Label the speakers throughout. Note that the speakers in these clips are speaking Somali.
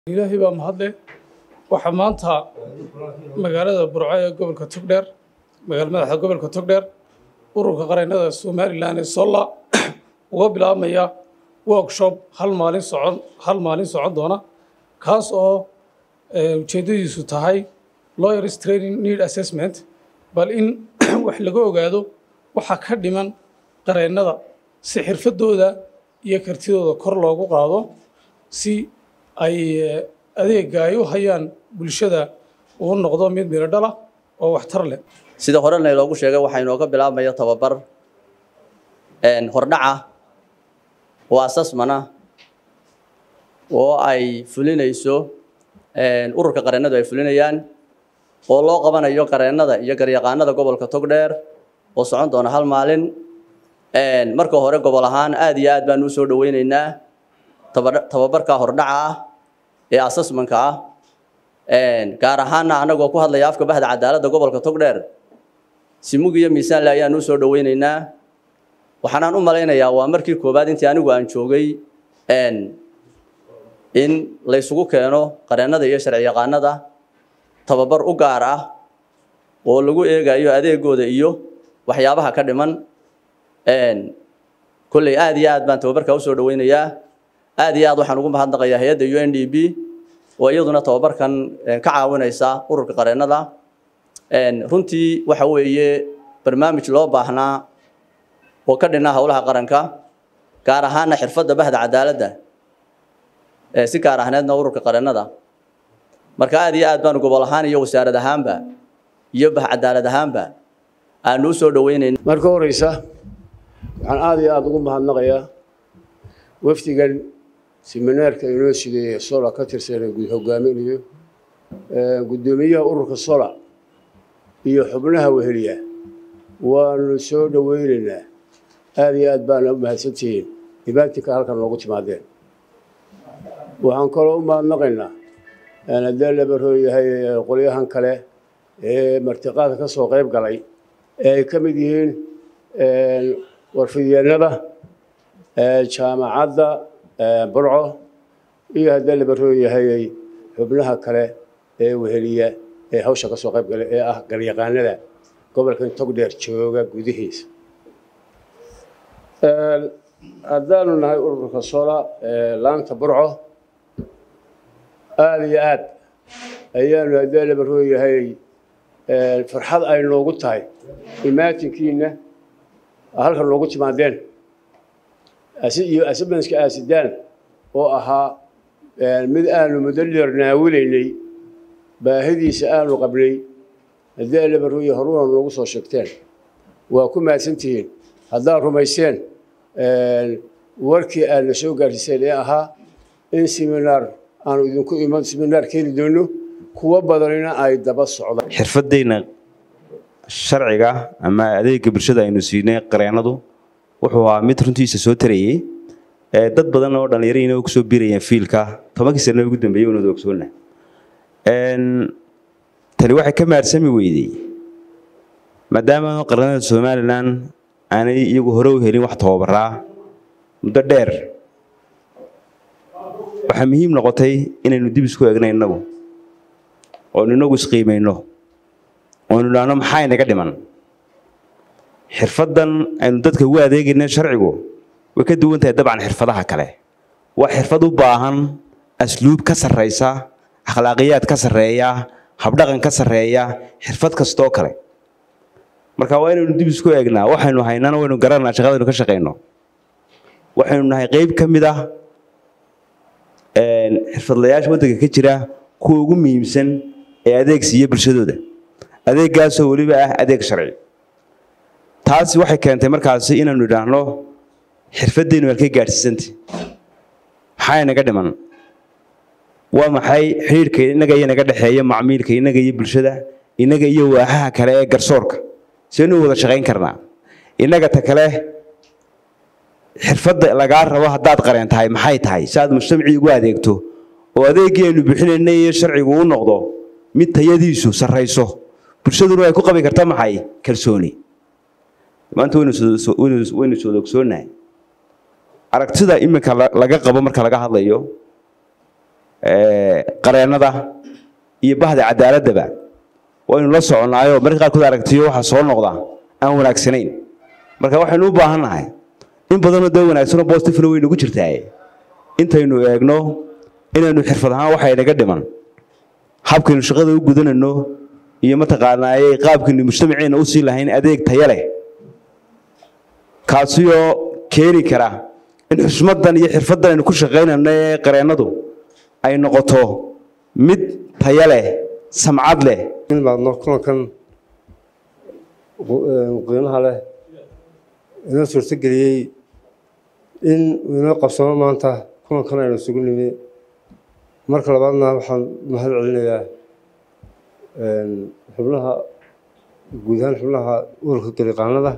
Speaker 1: ilaahay baa mahadle waxa maanta magaalada Burco ee gobolka Togdheer madaxda gobolka Togdheer ururka qareennada Soomaaliland ee Sola uga bilaabmaya workshop hal maalin socon doona kaas oo ujeedadiisu tahay lawyers training need assessment bal in wax laga ogaado waxa ka dhiman qareennada si xirfadooda iyo kartidooda kor loogu qaado si ay adeega ay u hayaan bulshada uu noqdo mid miro dhala oo waxtar leh
Speaker 2: sida horena loogu sheegay waxa inoo ka bilaabmaya tababar hordhaca oo asasmana oo ay fulinayso ururka qareennadu ay fulinayaan oo loo qabanayo qareennada iyo garyaqaanada gobolka Togdheer oo socon doona hal maalin marka hore gobol ahaan aad iyo aad baan u soo dhaweynaynaa tababarka hordhaca ee asasmanka gaar ahaan anagoo ku hadlaya afka bahda cadaaladda gobolka Togdheer si mug iyo miisaan la ayaan u soo dhaweynaynaa waxaan u maleynayaa waa markii koobaad intii anigu aan joogay in la isugu keeno qareennada iyo sharci yaqaanada tababar u gaar ah oo lagu eegayo adeegooda iyo waxyaabaha ka dhiman kulli aad iyo aad baan tababarka u soo dhaweynayaa aad iyo aad waxaan ugu mahadnaqayaa hay'adda UNDP oo iyaduna tababarkan ka caawinaysa ururka qareennada runtii waxa weeye barnaamij loo baahnaa oo ka dhinaa hawlaha qaranka gaar ahaan xirfadda bahda cadaaladda si gaar ahneedna ururka qareennada marka aad iyo aad baan gobol ahaan iyo wasaarad ahaanba iyo bah cadaalad ahaanba aan u soo dhaweynaynaa
Speaker 3: marka horeysa waxaan aad iyo aad ugu mahadnaqayaa wafdigan seminaarka inoo sideeyay Sola ka tirsan hogaaminayo gudoomiyaha ururka Sola iyo xubnaha weheliya waanu soo dhaweynaynaa aad iyo aad baan u mahadsantihiin ibaatika halkan loogu timaadeen waxaan kaloo u mahadnaqaynaa haddii la barooyahay qolyahan kale ee martiqaadka ka soo qayb galay ee ay ka mid yihiin warfidyeennada jaamacadda Burco iyo haddii la barooyahay xubnaha kale ee weheliya ee hawsha ka soo qayb galay ee ah garyaqaanada gobolka Togdheer jooga gudihiisa haddaanu nahay ururka Sola laanta Burco aad iyo aad ayaanu haddii la barooyahay farxad ay noogu tahay imaatinkiina halkan loogu timaadeen iyo asbaanska asidaan oo ahaa mid aanu mudallir naawilaynay baahidiisa aanu qabnay haddii la barooyahay horuna noogu soo sheegteen waa ku mahadsantihiin haddaad rumayseen warkii aad soo gaarsiiseen ee ahaa in seminar aanu idinku iman seminar keeni doono kuwa badanina ay daba socdaan
Speaker 4: xirfadeyna sharciga ama adeegga bulshada aynu siinay qareennadu wuxuu ahaa mid runtiisa soo tarayay dad badan oo dhalinyaro ku soo biirayeen fiilka 10 sano ugu dambeeyay oo ogsoona tani waxay ka maarsami weeyday maadaama qareennada Soomaaliland aanay iyagu hore u helin wax tababaraa muddo dheer waxa muhiim noqotay inaynu dib isku eegno oo inagu isqiimeeyno oo inaanu maxay naga dhiman xirfadan aynu dadka ugu adeegayna sharcigu way ka duwan tahay dabcan xirfadaha kale waa xirfad u baahan asluub ka sareysa akhlaaqiyad ka sareeya habdhaqan ka sareeya xirfad kasto kale marka waa inaynu dib isku eegnaa waxaynu haynana waynu garanaa shaqadaynu ka shaqeyno waxaynu nahay qayb ka mid ah xirfadlayaasha waddanka ka jira kuwa ugu muhiimsan ee adeegsiga bulshadooda adeegaas oo waliba ah adeeg sharci taasi waxay keentay markaas inaanu idhaahno xirfadeynu halkay gaarsiisantay maxay naga dhiman waa maxay xiriirka inaga iyo naga dhaxeeya macmiilka inaga iyo bulshada inaga iyo waaxaha kale ee garsoorka sidoo wada shaqeyn karnaa inaga ta kale xirfadda laga rabo haddaad qareen tahay maxay tahay saad mujtamaci ugu adeegto oo adeegeenu bixinayna iyo sharcigu u noqdo mid tayadiisu sareyso bulshaduna ay ku qabi kartaa maxay kalsooni maanta waynu soo ogsoonahay aragtida imika laga qabo marka laga hadlayo qareennada iyo bahda cadaaladaba waynu la soconaayo marka qaarkood aragtiyo waxa soo noqda aan wanaagsanayn marka waxaynu u baahannahay in badan oo wanaagsan oo positive way nagu jirtaa intaynu eegno inaynu xirfad ahaan waxa inaga dhiman habkaynu shaqada u gudanayno iyo mataqaanaa qaabkaynu mujtamaceena u sii lahayn adeeg tayo leh kaasiyo keeni kara in xushmadan iyo xirfadan aynu ku shaqaynayno ee qareennadu ay noqoto mid tayo leh samcad leh
Speaker 5: in baadno kulankan qiimaha leh inoo suurtageliyey in inoo qabsamo maanta kulankan aynu isugu nimi marka labaadna waxaan mahad celinayaa xubnaha guud ahaan xubnaha ururka garyaqaanada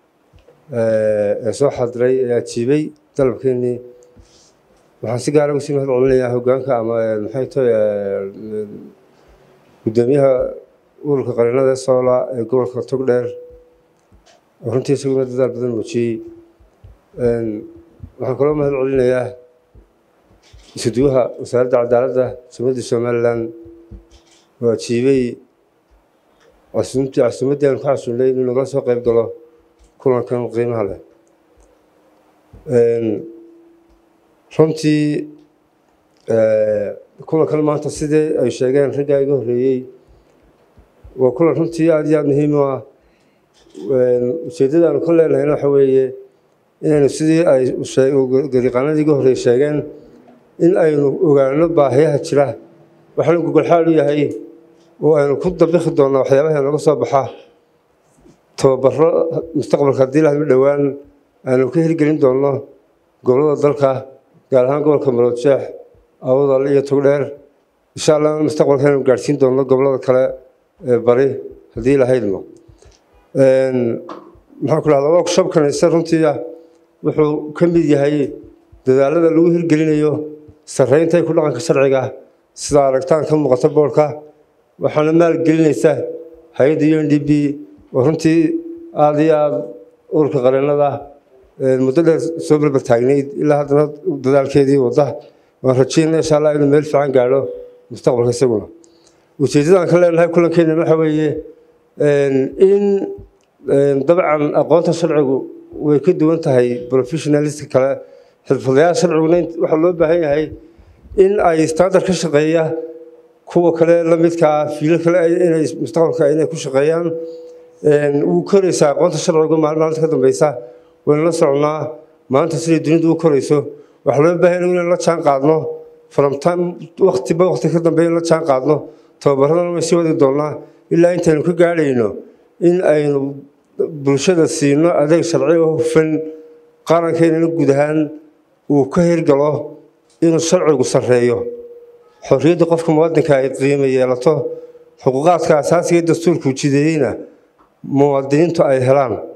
Speaker 5: ee soo xadiray ee ajiibay dalabkeenii waxaan si gaara ugu sii mahad celinayaa hoggaanka ama maxay tahay gudoomiyaha ururka qareennada Soola ee gobolka Togdheer runtii isaguna dadaal badan muujiyey waxaan kaloo mahad celinayaa isuduwaha wasaaradda cadaaladda Jamhuuriyadda Somaliland oo ajiibay casuumaddii aan ku xasuulnay inuu nagala soo qayb galo kulankan qiimaha leh runtii kulankan maanta sidii ay sheegeen raggaa iga horreeyey waa kulan runtii aad iyo aad muhiim u ah ujeeddada aanu ka leenahayna waxa weeye inaynu sidii ay garyaqaanadii iga horreeyey sheegeen in aynu ogaano baahiyaha jira waxaanu gogolxaal u yahay oo aynu ku dabaqi doonaa waxyaabaha naga soo baxa tababaro mustaqbalka haddii la dhowaan aynu ka hirgelin doono gobollada dalka gaar ahaan gobolka Maroodijeex Awdal iyo Togdheer insha Allah mustaqbalka aynu gaarsiin doono gobollada kale ee bari haddii la haydno maxaan ku lahdaa workshopkan runtii wuxuu ka mid yahay dadaalada lagu hirgelinayo sarreynta ku dhaqanka sharciga sida aragtaan ka muuqata boorka waxaana maalgelinaysa hay'adda UNDP oo runtii aad iyo aad ururka qareennada muddo dheer soo barbar taagnayd ilaa haddana dadaalkeedii wada waan rajaynaa insha Allah inuu meel fiican gaadho mustaqbalka isaguna ujeeddadaan ka leenahay kulankeena waxa weeye in dabcan aqoonta sharcigu way ka duwan tahay professionalistka kale xirfadlayaasha sharciguna waxa loo baahan yahay in ay standard ka shaqeeya kuwa kale la midka fiilo kale inay mustaqbalka inay ku shaqeeyaan uu koraysa aqoonta sharcigu maalinta ka dambaysa waan la soconaa maanta sidii dunidu u korayso waxa loo baahan yahay in la jaan qaadno from time waqti ka dambeeya la jaan qaadno tababaradana way sii wadi doonaa ilaa intaynu ka gaadhayno in aynu bulshada siino adeeg sharci oo hufan qarankeena guud ahaan uu ka hirgalo inuu sharcigu sarreeyo xorriyadda qofka muwaadinka ay qiimo yeelato xuquuqaadka asaasiga ee dastuurku jideeyayna muwaadiniintu ay helaan